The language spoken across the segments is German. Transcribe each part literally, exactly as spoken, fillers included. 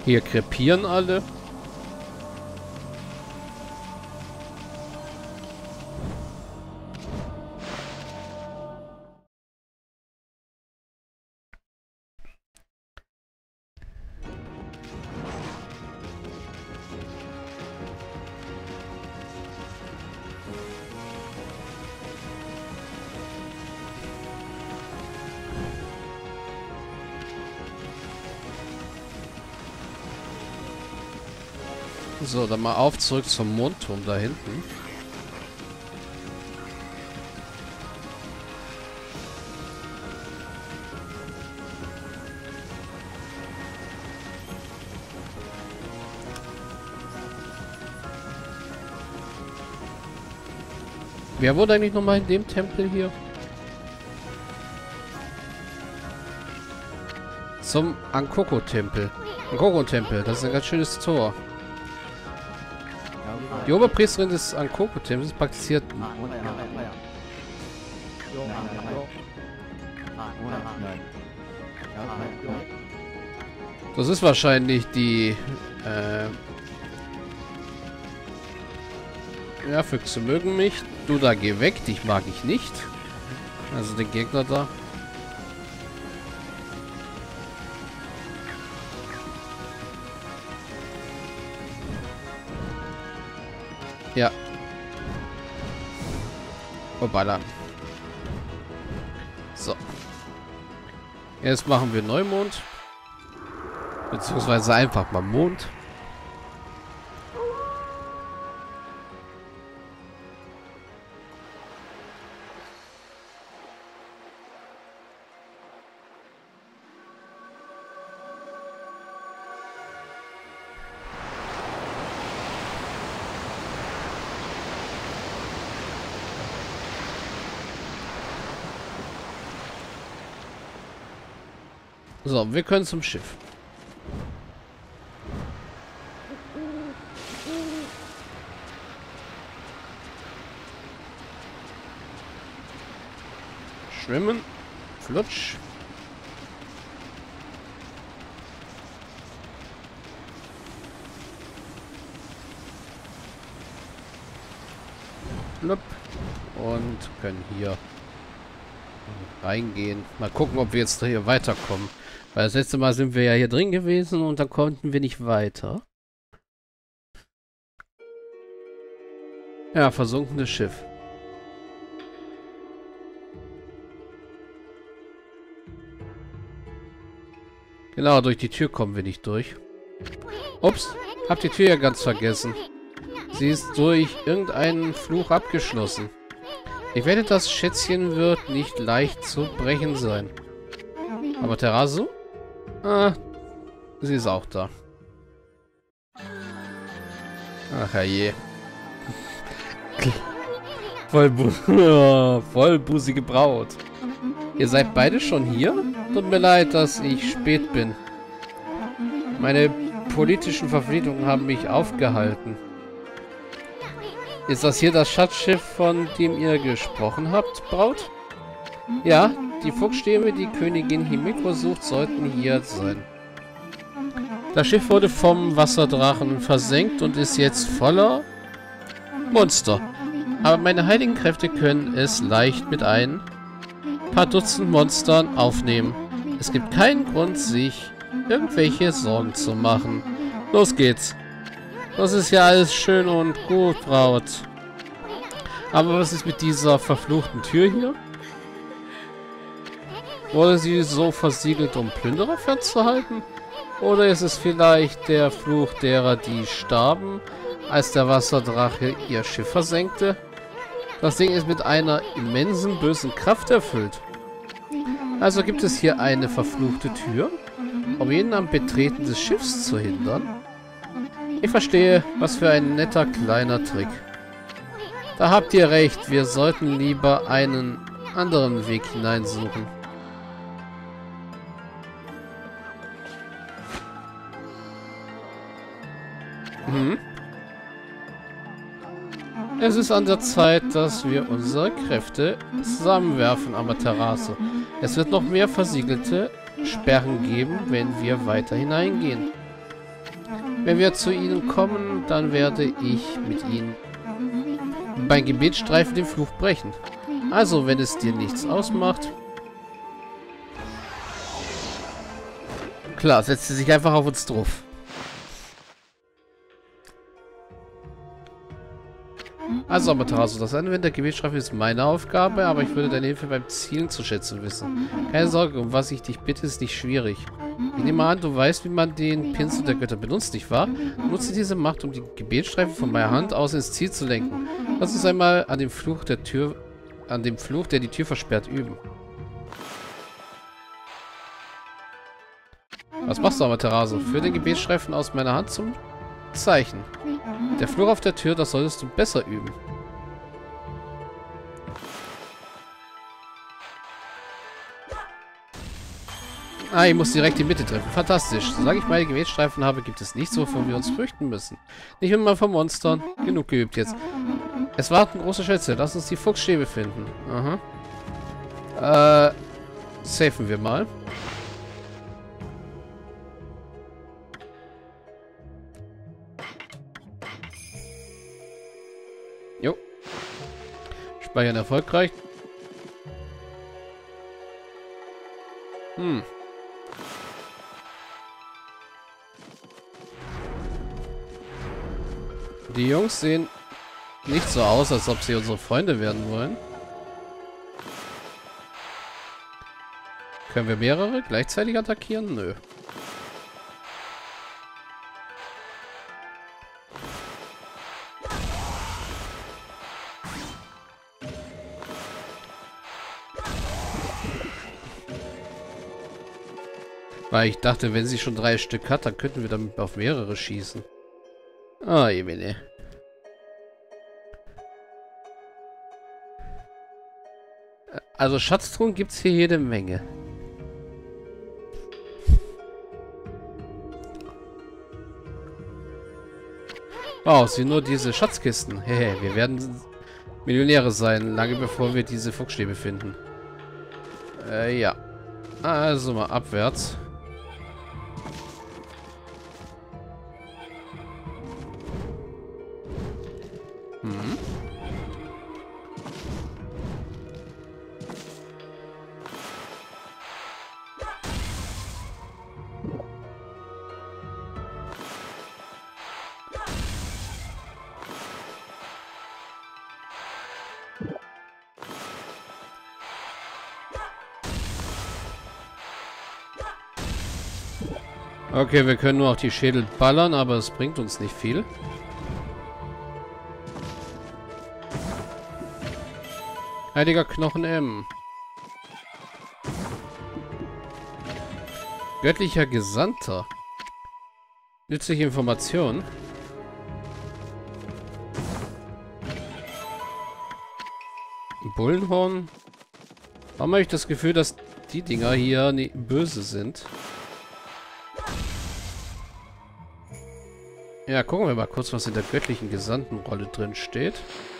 Hier krepieren alle. So, dann mal auf zurück zum Mondturm da hinten. Wer wurde eigentlich nochmal in dem Tempel hier? Zum Ankoko-Tempel. Ankoko-Tempel, das ist ein ganz schönes Tor. Die Oberpriesterin des Ankoko-Tempels praktiziert... Das ist wahrscheinlich die... Äh ja, Füchse mögen mich. Du da, geh weg. Dich mag ich nicht. Also den Gegner da. Ja. Hoppala. So. Jetzt machen wir Neumond. Beziehungsweise einfach mal Mond. So, wir können zum Schiff. Schwimmen. Flutsch. Blub. Und können hier reingehen. Mal gucken, ob wir jetzt hier weiterkommen. Weil das letzte Mal sind wir ja hier drin gewesen und dann konnten wir nicht weiter. Ja, versunkenes Schiff. Genau, durch die Tür kommen wir nicht durch. Ups, hab die Tür ja ganz vergessen. Sie ist durch irgendeinen Fluch abgeschlossen. Ich wette, das Schätzchen wird nicht leicht zu brechen sein. Aber Terrazzo? Ah, sie ist auch da. Ach je. Vollbu oh, vollbusige Braut. Ihr seid beide schon hier? Tut mir leid, dass ich spät bin. Meine politischen Verpflichtungen haben mich aufgehalten. Ist das hier das Schatzschiff, von dem ihr gesprochen habt, Braut? Ja, die Fuchsstämme, die Königin Himiko sucht, sollten hier sein. Das Schiff wurde vom Wasserdrachen versenkt und ist jetzt voller Monster. Aber meine heiligen Kräfte können es leicht mit ein paar Dutzend Monstern aufnehmen. Es gibt keinen Grund, sich irgendwelche Sorgen zu machen. Los geht's. Das ist ja alles schön und gut, Braut. Aber was ist mit dieser verfluchten Tür hier? Wurde sie so versiegelt, um Plünderer fernzuhalten? Oder ist es vielleicht der Fluch derer, die starben, als der Wasserdrache ihr Schiff versenkte? Das Ding ist mit einer immensen bösen Kraft erfüllt. Also gibt es hier eine verfluchte Tür, um jeden am Betreten des Schiffs zu hindern? Ich verstehe, was für ein netter kleiner Trick. Da habt ihr recht, wir sollten lieber einen anderen Weg hineinsuchen. Hm? Es ist an der Zeit, dass wir unsere Kräfte zusammenwerfen, Amaterasu. Es wird noch mehr versiegelte Sperren geben, wenn wir weiter hineingehen. Wenn wir zu ihnen kommen, dann werde ich mit ihnen beim Gebetsstreifen den Fluch brechen. Also, wenn es dir nichts ausmacht... Klar, setzt sie sich einfach auf uns drauf. Also, Amaterasu, das Anwenden der Gebetsstrafe ist meine Aufgabe, aber ich würde deine Hilfe beim Zielen zu schätzen wissen. Keine Sorge, um was ich dich bitte, ist nicht schwierig. Ich nehme an, du weißt, wie man den Pinsel der Götter benutzt, nicht wahr? Nutze diese Macht, um die Gebetsstreife von meiner Hand aus ins Ziel zu lenken. Lass uns einmal an dem Fluch der Tür, an dem Fluch, der die Tür versperrt, üben. Was machst du, Amaterasu? Führ den Gebetsstreifen aus meiner Hand zum Zeichen. Der Fluch auf der Tür, das solltest du besser üben. Ah, ich muss direkt die Mitte treffen. Fantastisch. Solange ich meine Gebetsstreifen habe, gibt es nichts, wovon wir uns fürchten müssen. Nicht immer von Monstern. Genug geübt jetzt. Es warten große Schätze. Lass uns die Fuchsstäbe finden. Aha. Äh, safen wir mal. Jo. Speichern erfolgreich. Hm. Die Jungs sehen nicht so aus, als ob sie unsere Freunde werden wollen. Können wir mehrere gleichzeitig attackieren? Nö. Weil ich dachte, wenn sie schon drei Stück hat, dann könnten wir damit auf mehrere schießen. Ah, je meine. Also Schatztruhen gibt es hier jede Menge. Wow, sind nur diese Schatzkisten. Hehe, wir werden Millionäre sein, lange bevor wir diese Fuchsstäbe finden. Äh, ja. Also mal abwärts. Mhm. Okay, wir können nur auf die Schädel ballern, aber es bringt uns nicht viel. Heiliger Knochen M. Göttlicher Gesandter. Nützliche Information. Bullenhorn. Warum habe ich das Gefühl, dass die Dinger hier nie böse sind? Ja, gucken wir mal kurz, was in der göttlichen Gesandtenrolle drin steht.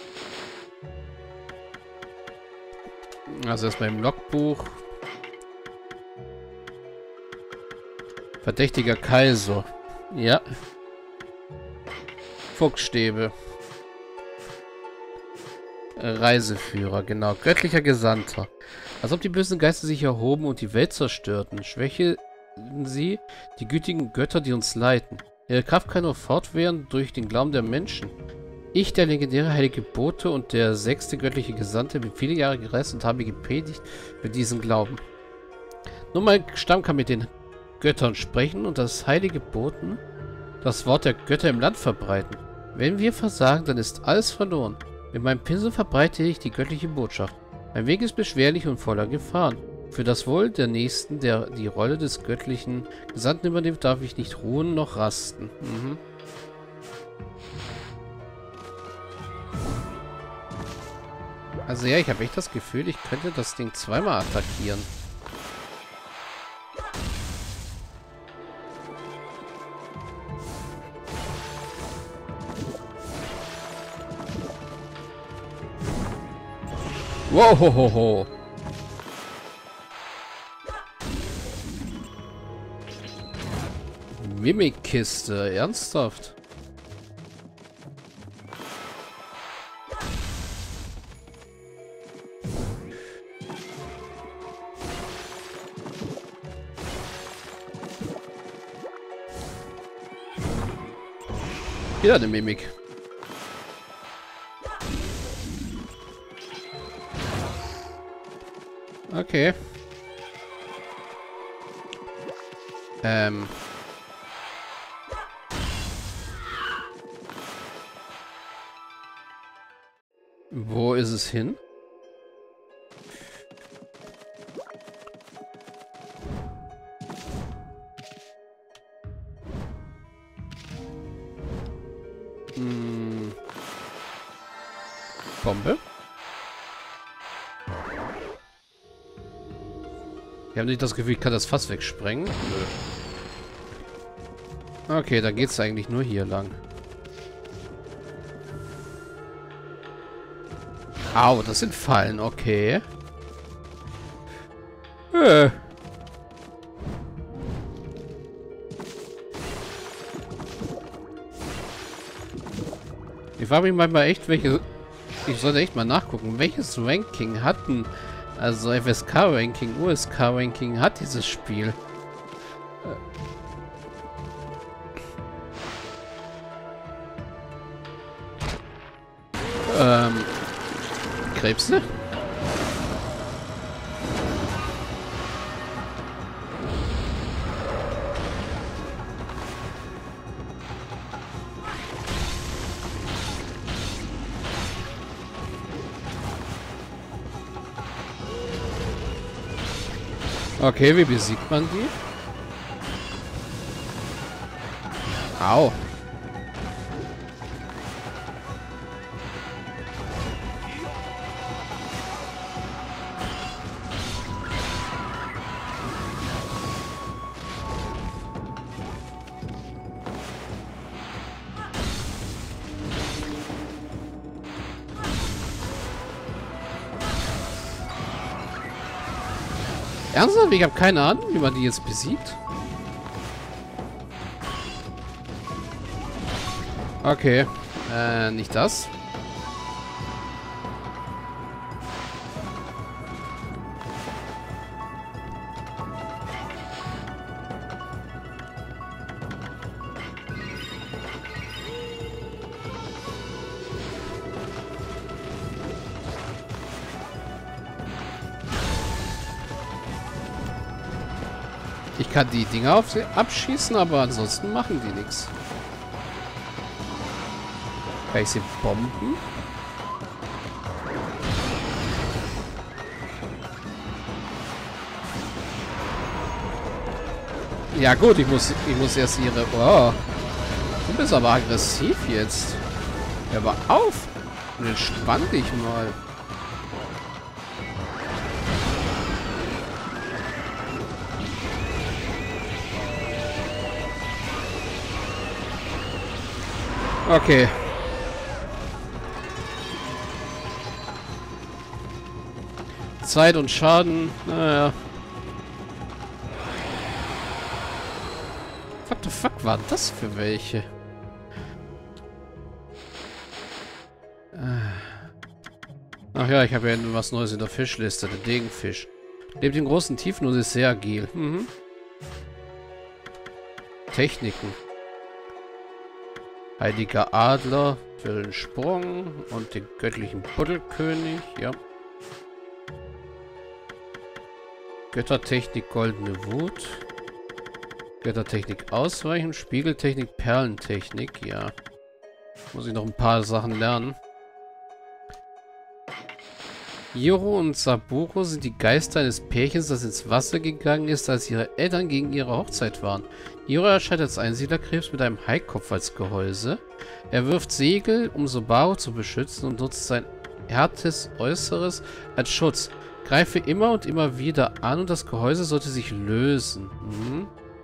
Also erstmal im Logbuch. Verdächtiger Kaiser. Ja. Fuchsstäbe. Reiseführer, genau. Göttlicher Gesandter. Als ob die bösen Geister sich erhoben und die Welt zerstörten. Schwächen sie die gütigen Götter, die uns leiten. Ihre Kraft kann nur fortwähren durch den Glauben der Menschen. Ich, der legendäre heilige Bote und der sechste göttliche Gesandte, bin viele Jahre gereist und habe gepredigt für diesen Glauben. Nur mein Stamm kann mit den Göttern sprechen und das heilige Boten das Wort der Götter im Land verbreiten. Wenn wir versagen, dann ist alles verloren. Mit meinem Pinsel verbreite ich die göttliche Botschaft. Mein Weg ist beschwerlich und voller Gefahren. Für das Wohl der Nächsten, der die Rolle des göttlichen Gesandten übernimmt, darf ich nicht ruhen noch rasten. Mhm. Also ja, ich habe echt das Gefühl, ich könnte das Ding zweimal attackieren. Wow, ho, ho, ho. Mimikkiste. Ernsthaft? Wieder eine Mimik. Okay. Ähm. Wo ist es hin? Hm. Bombe? Ich habe nicht das Gefühl, ich kann das Fass wegsprengen. Nö. Okay, dann geht's eigentlich nur hier lang. Au, das sind Fallen, okay. Äh. Ich frage mich manchmal echt, welche... Ich sollte echt mal nachgucken, welches Ranking hatten... Also F S K-Ranking, U S K-Ranking hat dieses Spiel. Ähm... Krebse? Okay, wie besiegt man die? Au. Ernsthaft? Ich habe keine Ahnung, wie man die jetzt besiegt. Okay. Äh, nicht das. Ich kann die Dinger auf sie abschießen, aber ansonsten machen die nichts. Kann ich sie bomben? Ja gut, ich muss, ich muss erst ihre... Oh, du bist aber aggressiv jetzt. Hör mal auf und entspann dich mal. Okay. Zeit und Schaden. Naja. What the fuck waren das für welche? Ach ja, ich habe ja was Neues in der Fischliste. Der Degenfisch. Lebt in großen Tiefen und ist sehr agil. Mhm. Techniken. Heiliger Adler für den Sprung und den göttlichen Buddelkönig, ja. Göttertechnik Goldene Wut. Göttertechnik Ausweichen, Spiegeltechnik, Perlentechnik, ja. Muss ich noch ein paar Sachen lernen. Hiro und Saburo sind die Geister eines Pärchens, das ins Wasser gegangen ist, als ihre Eltern gegen ihre Hochzeit waren. Hiro erscheint als Einsiedlerkrebs mit einem Haikopf als Gehäuse. Er wirft Segel, um Subaru zu beschützen und nutzt sein härtes Äußeres als Schutz. Greife immer und immer wieder an und das Gehäuse sollte sich lösen. Mhm.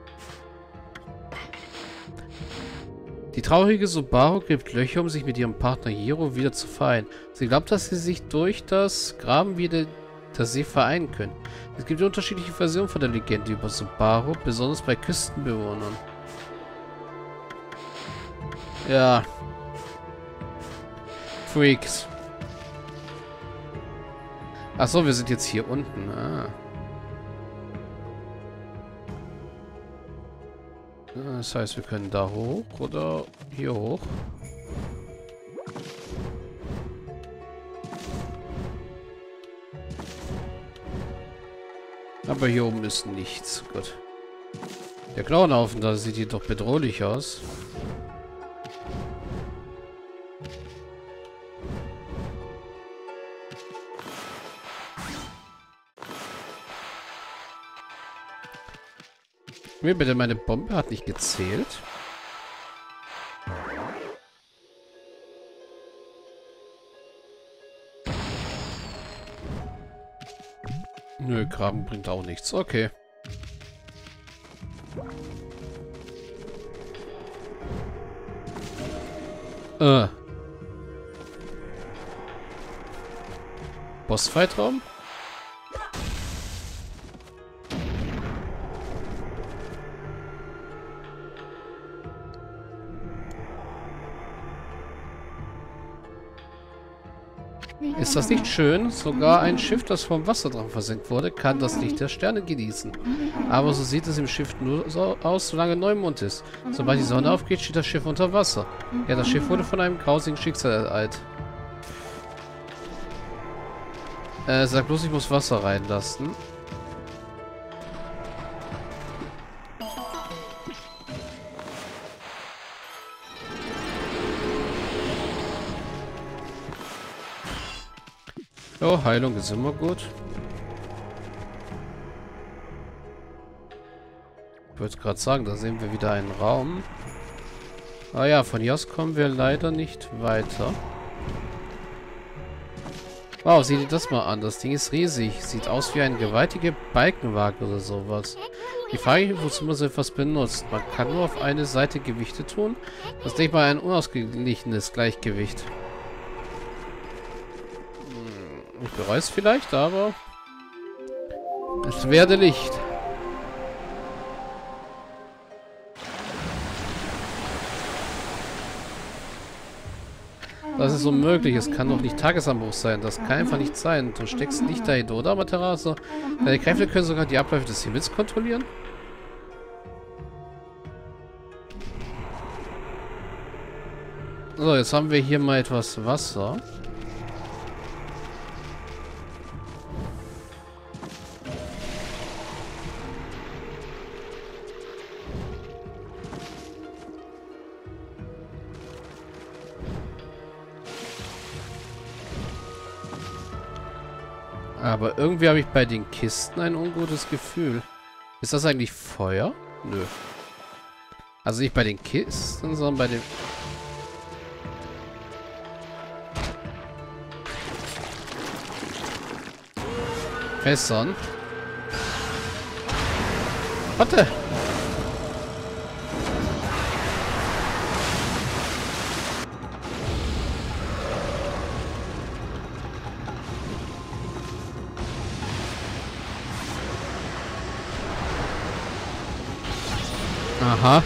Die traurige Subaru gräbt Löcher, um sich mit ihrem Partner Hiro wieder zu vereinen. Sie glaubt, dass sie sich durch das Graben wieder der See vereinen können. Es gibt unterschiedliche Versionen von der Legende über Subaru, besonders bei Küstenbewohnern. Ja. Freaks. Achso, wir sind jetzt hier unten. Ah. Das heißt, wir können da hoch oder hier hoch. Aber hier oben ist nichts. Gut. Der Klauenhaufen, da sieht die doch bedrohlich aus. Mir bitte, meine Bombe hat nicht gezählt. Nö, Graben bringt auch nichts. Okay. Äh. Bossfightraum? Ist das nicht schön? Sogar ein Schiff, das vom Wasserdrachen versenkt wurde, kann das Licht der Sterne genießen. Aber so sieht es im Schiff nur so aus, solange Neumond ist. Sobald die Sonne aufgeht, steht das Schiff unter Wasser. Ja, das Schiff wurde von einem grausigen Schicksal ereilt. Äh, sag bloß, ich muss Wasser reinlassen. Oh, Heilung ist immer gut. Ich wollte gerade sagen, da sehen wir wieder einen Raum. Ah ja, von hier aus kommen wir leider nicht weiter. Wow, seht ihr das mal an. Das Ding ist riesig. Sieht aus wie ein gewaltiger Balkenwagen oder sowas. Die Frage ist, wozu man so etwas benutzt. Man kann nur auf eine Seite Gewichte tun. Das ist nicht mal ein unausgeglichenes Gleichgewicht. Ich bereue es vielleicht, aber es werde Licht. Das ist unmöglich. Es kann doch nicht Tagesanbruch sein. Das kann einfach nicht sein. Du steckst nicht dahinter, oder, Amaterasu? Deine Kräfte können sogar die Abläufe des Himmels kontrollieren? So, jetzt haben wir hier mal etwas Wasser. Aber irgendwie habe ich bei den Kisten ein ungutes Gefühl. Ist das eigentlich Feuer? Nö. Also nicht bei den Kisten, sondern bei den... Fässern. Warte! Aha.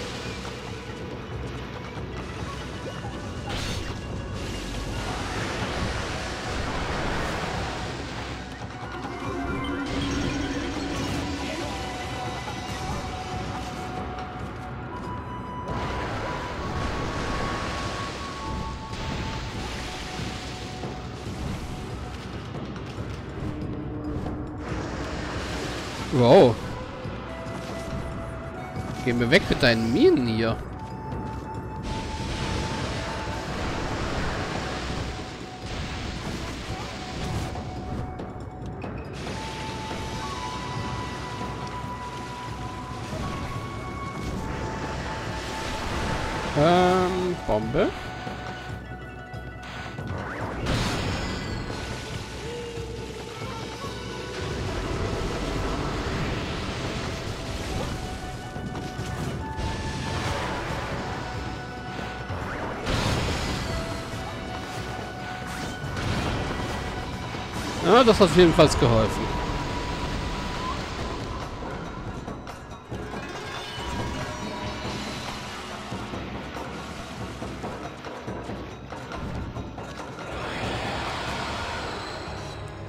Wow. Geh mir weg mit deinen Minen hier. Ähm, Bombe. Ja, das hat jedenfalls geholfen.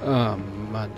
Ah, Mann.